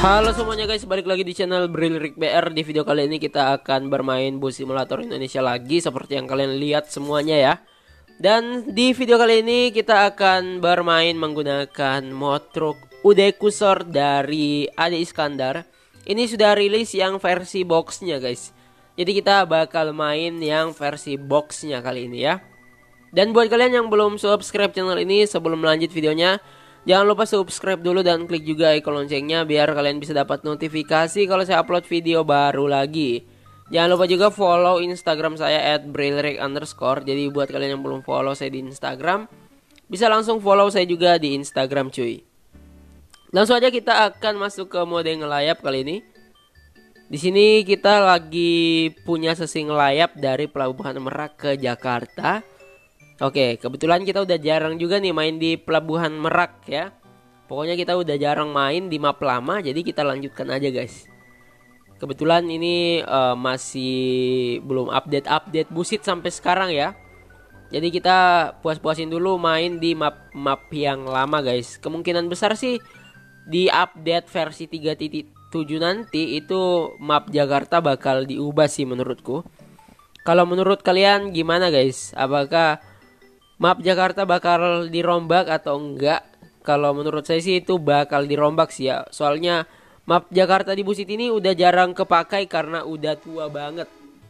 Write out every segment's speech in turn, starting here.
Halo semuanya guys, balik lagi di channel Brilrik BR. Di video kali ini kita akan bermain Bus Simulator Indonesia lagi, seperti yang kalian lihat semuanya ya. Dan di video kali ini kita akan bermain menggunakan mod truk Udekursor dari Ade Iskandar. Ini sudah rilis yang versi boxnya guys. Jadi kita bakal main yang versi boxnya kali ini ya. Dan buat kalian yang belum subscribe channel ini, sebelum lanjut videonya, jangan lupa subscribe dulu dan klik juga icon loncengnya biar kalian bisa dapat notifikasi kalau saya upload video baru lagi. Jangan lupa juga follow Instagram saya @brilrik_. Jadi buat kalian yang belum follow saya di Instagram, bisa langsung follow saya juga di Instagram cuy. Langsung aja kita akan masuk ke mode ngelayap kali ini. Di sini kita lagi punya sesi ngelayap dari Pelabuhan Merak ke Jakarta. Oke, kebetulan kita udah jarang juga nih main di Pelabuhan Merak ya. Pokoknya kita udah jarang main di map lama, jadi kita lanjutkan aja guys. Kebetulan ini masih belum update busit sampai sekarang ya. Jadi kita puas-puasin dulu main di map yang lama guys. Kemungkinan besar sih di update versi 3.7 nanti itu map Jakarta bakal diubah sih menurutku. Kalau menurut kalian gimana guys? Apakah map Jakarta bakal dirombak atau enggak? Kalau menurut saya sih itu bakal dirombak sih ya. Soalnya map Jakarta di Busit ini udah jarang kepakai karena udah tua banget.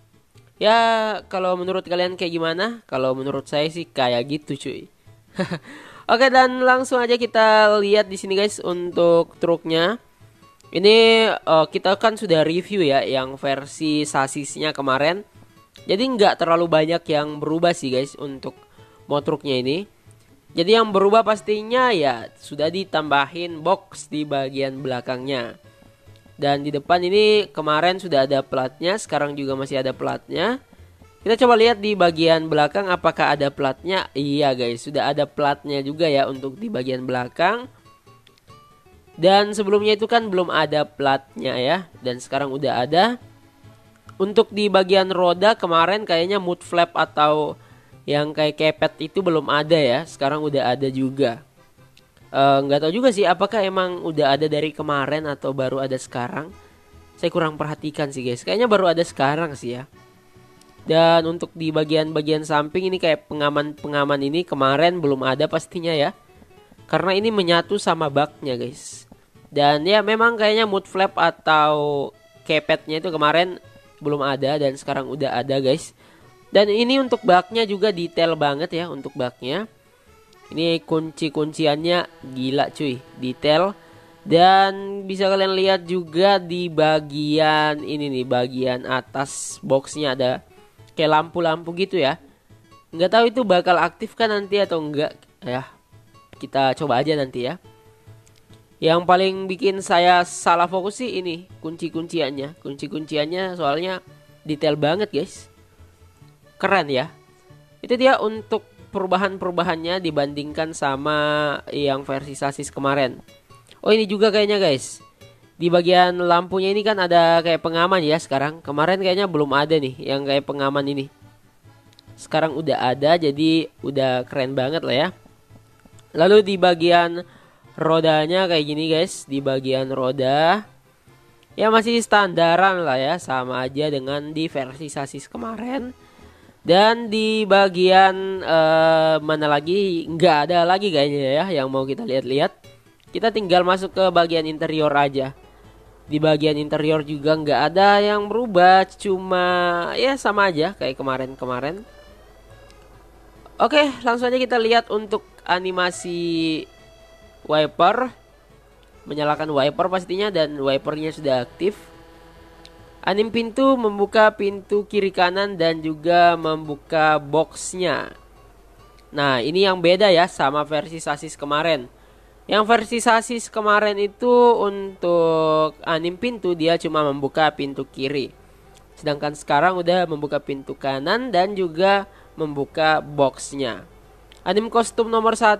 Ya kalau menurut kalian kayak gimana? Kalau menurut saya sih kayak gitu cuy. Oke, dan langsung aja kita lihat di sini guys untuk truknya. Ini kita kan sudah review ya yang versi sasisnya kemarin. Jadi nggak terlalu banyak yang berubah sih guys untuk mod truknya ini. Jadi yang berubah pastinya ya sudah ditambahin box di bagian belakangnya. Dan di depan ini kemarin sudah ada platnya, sekarang juga masih ada platnya. Kita coba lihat di bagian belakang apakah ada platnya. Iya guys, sudah ada platnya juga ya untuk di bagian belakang. Dan sebelumnya itu kan belum ada platnya ya, dan sekarang udah ada. Untuk di bagian roda kemarin kayaknya mud flap atau yang kayak kepet itu belum ada ya, sekarang udah ada juga. Nggak tahu juga sih apakah emang udah ada dari kemarin atau baru ada sekarang. Saya kurang perhatikan sih guys, kayaknya baru ada sekarang sih ya. Dan untuk di bagian-bagian samping ini kayak pengaman ini kemarin belum ada pastinya ya, karena ini menyatu sama baknya guys. Dan ya memang kayaknya mud flap atau kepetnya itu kemarin belum ada dan sekarang udah ada guys. Dan ini untuk baknya juga detail banget ya untuk baknya. Ini kunci-kunciannya gila cuy, detail. Dan bisa kalian lihat juga di bagian ini nih, bagian atas boxnya ada kayak lampu-lampu gitu ya. Nggak tahu itu bakal aktif kan nanti atau enggak ya. Kita coba aja nanti ya. Yang paling bikin saya salah fokus sih ini kunci-kunciannya. Kunci-kunciannya soalnya detail banget guys. Keren ya. Itu dia untuk perubahan-perubahannya dibandingkan sama yang versi sasis kemarin. Oh ini juga kayaknya guys, di bagian lampunya ini kan ada kayak pengaman ya sekarang. Kemarin kayaknya belum ada nih yang kayak pengaman ini. Sekarang udah ada, jadi udah keren banget lah ya. Lalu di bagian rodanya kayak gini guys. Di bagian roda ya masih standaran lah ya, sama aja dengan di versi sasis kemarin. Dan di bagian mana lagi, nggak ada lagi kayaknya ya yang mau kita lihat-lihat. Kita tinggal masuk ke bagian interior aja. Di bagian interior juga nggak ada yang berubah, cuma ya sama aja kayak kemarin-kemarin. Oke, langsung aja kita lihat untuk animasi wiper. Menyalakan wiper pastinya, dan wipernya sudah aktif. Anim pintu membuka pintu kiri kanan dan juga membuka boxnya. Nah ini yang beda ya sama versi sasis kemarin. Yang versi sasis kemarin itu untuk anim pintu dia cuma membuka pintu kiri. Sedangkan sekarang udah membuka pintu kanan dan juga membuka boxnya. Anim kostum nomor 1,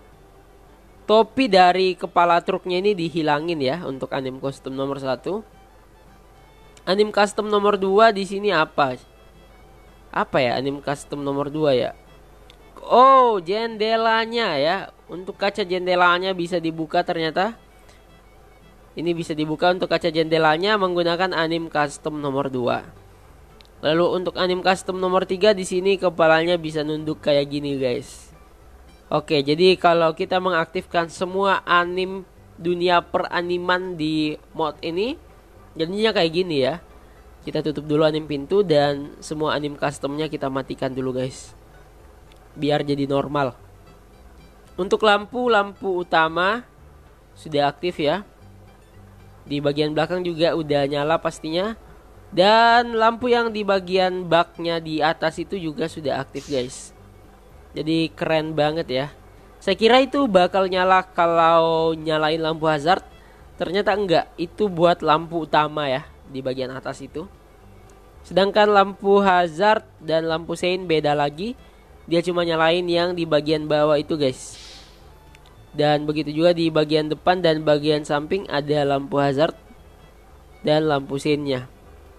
topi dari kepala truknya ini dihilangin ya untuk anim kostum nomor 1. Anim custom nomor 2 di sini apa? Apa ya anim custom nomor 2 ya? Oh, jendelanya ya. Untuk kaca jendelanya bisa dibuka ternyata. Ini bisa dibuka untuk kaca jendelanya menggunakan anim custom nomor 2. Lalu untuk anim custom nomor 3 di sini kepalanya bisa nunduk kayak gini guys. Oke, jadi kalau kita mengaktifkan semua anim dunia peraniman di mod ini, jadinya kayak gini ya. Kita tutup dulu anim pintu dan semua anim customnya kita matikan dulu guys, biar jadi normal. Untuk lampu utama sudah aktif ya. Di bagian belakang juga udah nyala pastinya. Dan lampu yang di bagian baknya di atas itu juga sudah aktif guys. Jadi keren banget ya. Saya kira itu bakal nyala kalau nyalain lampu hazard. Ternyata enggak, itu buat lampu utama ya, di bagian atas itu. Sedangkan lampu hazard dan lampu sein beda lagi. Dia cuma nyalain yang di bagian bawah itu guys. Dan begitu juga di bagian depan dan bagian samping ada lampu hazard dan lampu seinnya.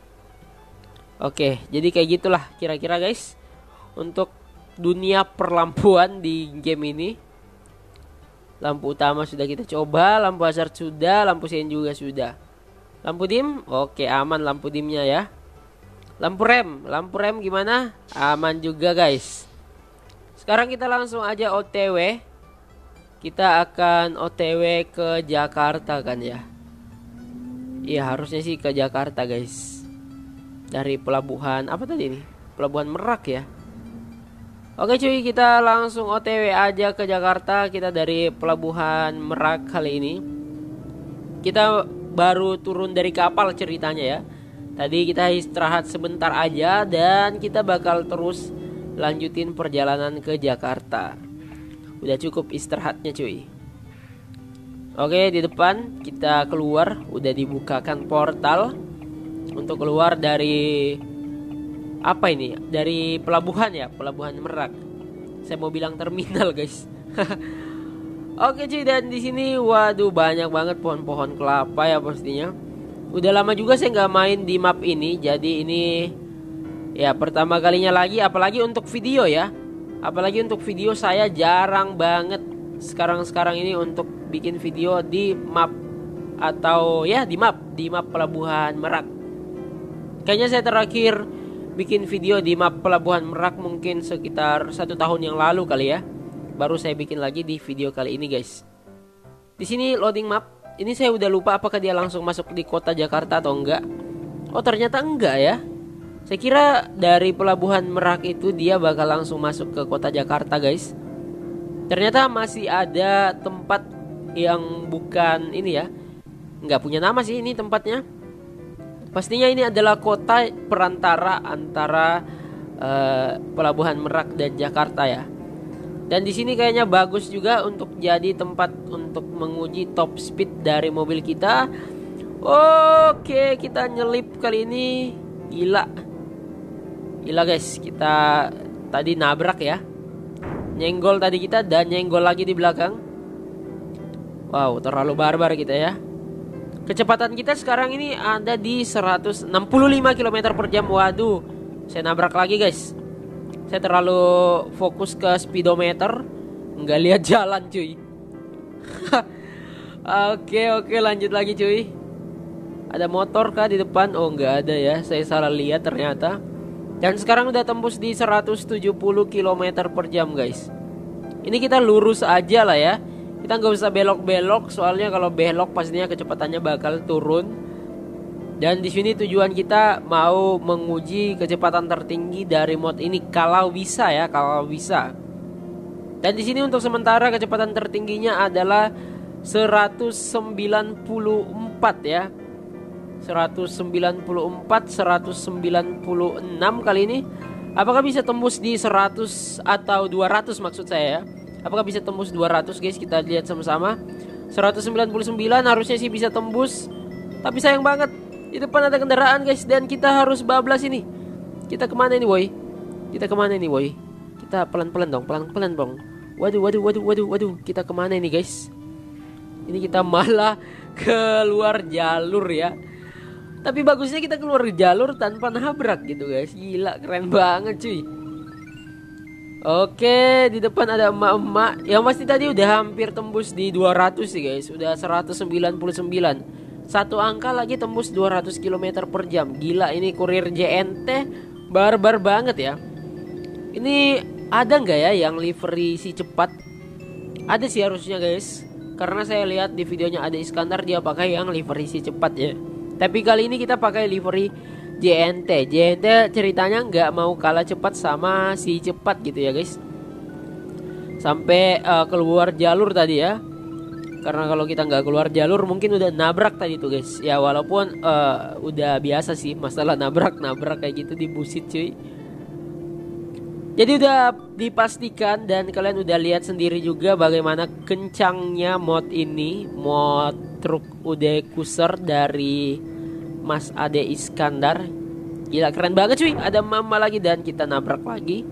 Oke, jadi kayak gitulah kira-kira guys untuk dunia perlampuan di game ini. Lampu utama sudah kita coba, lampu hazard sudah, lampu sein juga sudah. Lampu dim, oke aman lampu dimnya ya. Lampu rem gimana? Aman juga guys. Sekarang kita langsung aja OTW. Kita akan OTW ke Jakarta kan ya. Iya harusnya sih ke Jakarta guys. Dari pelabuhan apa tadi ini? Pelabuhan Merak ya. Oke cuy, kita langsung OTW aja ke Jakarta. Kita dari pelabuhan Merak kali ini. Kita baru turun dari kapal ceritanya ya. Tadi kita istirahat sebentar aja dan kita bakal terus lanjutin perjalanan ke Jakarta. Udah cukup istirahatnya cuy. Oke, di depan kita keluar, udah dibukakan portal untuk keluar dari apa ini? Dari pelabuhan ya, pelabuhan Merak. Saya mau bilang terminal guys. Oke cuy, dan di sini waduh banyak banget pohon-pohon kelapa ya pastinya. Udah lama juga saya nggak main di map ini, jadi ini ya pertama kalinya lagi, apalagi untuk video ya. Apalagi untuk video saya jarang banget sekarang ini untuk bikin video di map atau ya di map pelabuhan Merak. Kayaknya saya terakhir bikin video di map pelabuhan Merak mungkin sekitar 1 tahun yang lalu kali ya. Baru saya bikin lagi di video kali ini guys. Di sini loading map. Ini saya udah lupa apakah dia langsung masuk di kota Jakarta atau enggak. Oh ternyata enggak ya. Saya kira dari pelabuhan Merak itu dia bakal langsung masuk ke kota Jakarta guys. Ternyata masih ada tempat yang bukan ini ya, nggak punya nama sih ini tempatnya. Pastinya ini adalah kota perantara antara pelabuhan Merak dan Jakarta ya. Dan di sini kayaknya bagus juga untuk jadi tempat untuk menguji top speed dari mobil kita. Oke, kita nyelip kali ini. Gila guys, kita tadi nabrak ya. Nyenggol tadi kita dan nyenggol lagi di belakang. Wow, terlalu barbar kita ya. Kecepatan kita sekarang ini ada di 165 km per jam. Waduh, saya nabrak lagi guys. Saya terlalu fokus ke speedometer, nggak lihat jalan cuy. Oke, lanjut lagi cuy. Ada motor kah di depan? Oh nggak ada ya, saya salah lihat ternyata. Dan sekarang udah tembus di 170 km per jam guys. Ini kita lurus aja lah ya. Kita nggak usah belok-belok, soalnya kalau belok pastinya kecepatannya bakal turun. Dan di sini tujuan kita mau menguji kecepatan tertinggi dari mod ini kalau bisa ya, kalau bisa. Dan di sini untuk sementara kecepatan tertingginya adalah 194 ya. 194, 196 kali ini. Apakah bisa tembus di 100 atau 200 maksud saya ya? Apakah bisa tembus 200 guys? Kita lihat sama-sama. 199 harusnya sih bisa tembus. Tapi sayang banget, di depan ada kendaraan guys, dan kita harus bablas ini. Kita kemana ini boy? Kita pelan-pelan dong, pelan-pelan dong. Waduh. Kita kemana ini guys? Ini kita malah keluar jalur ya. Tapi bagusnya kita keluar jalur tanpa nabrak gitu guys. Gila, keren banget cuy. Oke, di depan ada emak-emak. Yang pasti tadi udah hampir tembus di 200 sih guys. Udah 199. Satu angka lagi tembus 200 km per jam. Gila, ini kurir JNT barbar banget ya. Ini ada nggak ya yang livery si cepat? Ada sih harusnya guys, karena saya lihat di videonya ada Iskandar dia pakai yang livery si cepat ya. Tapi kali ini kita pakai livery JNT. JNT ceritanya nggak mau kalah cepat sama si cepat gitu ya guys. Sampai keluar jalur tadi ya. Karena kalau kita nggak keluar jalur mungkin udah nabrak tadi tuh guys. Ya walaupun udah biasa sih masalah nabrak kayak gitu di Busit cuy. Jadi udah dipastikan dan kalian udah lihat sendiri juga bagaimana kencangnya mod ini, mod truk UD Cruiser dari Mas Ade Iskandar. Gila keren banget cuy. Ada mama lagi dan kita nabrak lagi.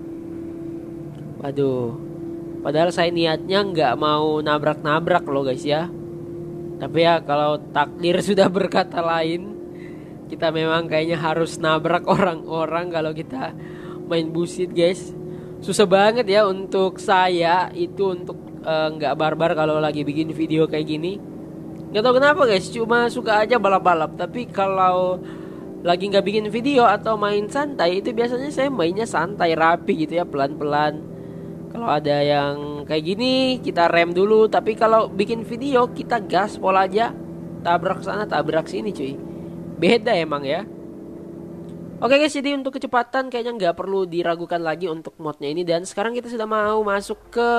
Waduh. Padahal saya niatnya nggak mau nabrak-nabrak loh guys ya. Tapi ya kalau takdir sudah berkata lain, kita memang kayaknya harus nabrak orang-orang kalau kita main Busit guys. Susah banget ya untuk saya itu untuk nggak barbar kalau lagi bikin video kayak gini. Nggak tahu kenapa guys, cuma suka aja balap-balap. Tapi kalau lagi nggak bikin video atau main santai, itu biasanya saya mainnya santai, rapi gitu ya, pelan-pelan. Kalau ada yang kayak gini kita rem dulu. Tapi kalau bikin video kita gaspol aja, tabrak sana tabrak sini cuy. Beda emang ya. Oke guys, jadi untuk kecepatan kayaknya nggak perlu diragukan lagi untuk modnya ini. Dan sekarang kita sudah mau masuk ke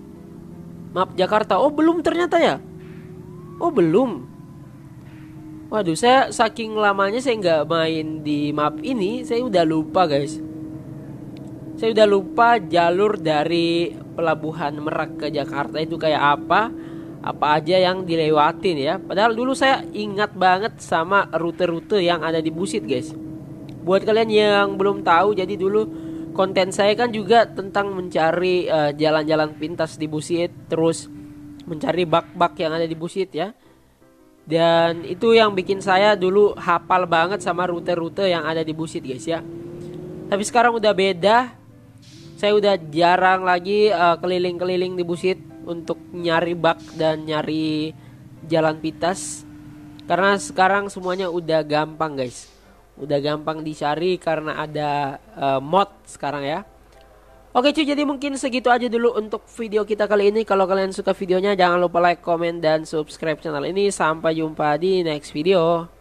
map Jakarta. Oh belum ternyata ya. Oh belum. Waduh, saya saking lamanya saya nggak main di map ini, saya udah lupa guys. Saya udah lupa jalur dari Pelabuhan Merak ke Jakarta itu kayak apa aja yang dilewatin ya. Padahal dulu saya ingat banget sama rute-rute yang ada di Busit guys. Buat kalian yang belum tahu, jadi dulu konten saya kan juga tentang mencari jalan-jalan pintas di Busit, terus mencari bak-bak yang ada di Busit ya. Dan itu yang bikin saya dulu hafal banget sama rute-rute yang ada di Busit guys ya. Tapi sekarang udah beda. Saya udah jarang lagi keliling-keliling di Busit untuk nyari bak dan nyari jalan pintas. Karena sekarang semuanya udah gampang guys. Udah gampang dicari karena ada mod sekarang ya. Oke cuy, jadi mungkin segitu aja dulu untuk video kita kali ini. Kalau kalian suka videonya jangan lupa like, comment, dan subscribe channel ini. Sampai jumpa di next video.